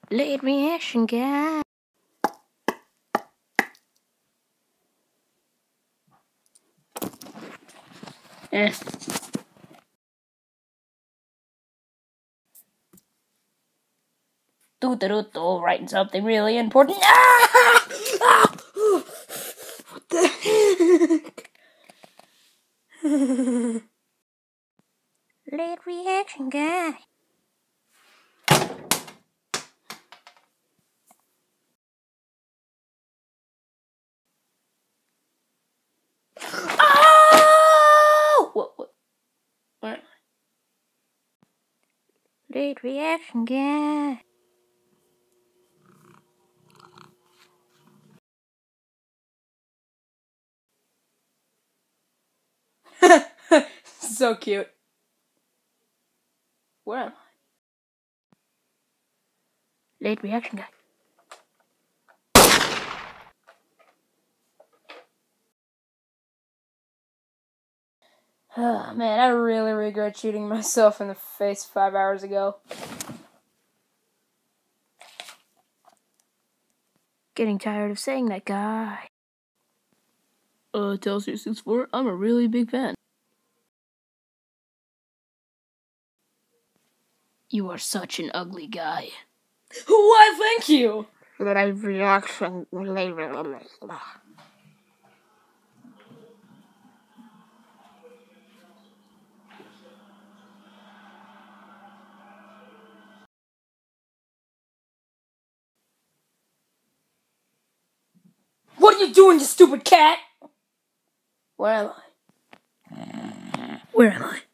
Late reaction guy. Writing something really important. What the heck? Late reaction guy. Oh! What? Where? Late reaction guy. So cute. Where am I? Late reaction guy. Oh man, I really regret shooting myself in the face 5 hours ago. Getting tired of saying that, guy. Telstar64, I'm a really big fan. You are such an ugly guy. Why, thank you! Live reaction. What are you doing, you stupid cat? Where am I? Where am I?